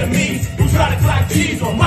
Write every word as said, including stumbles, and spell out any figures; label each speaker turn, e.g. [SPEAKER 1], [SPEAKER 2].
[SPEAKER 1] enemies who try to clock G's on my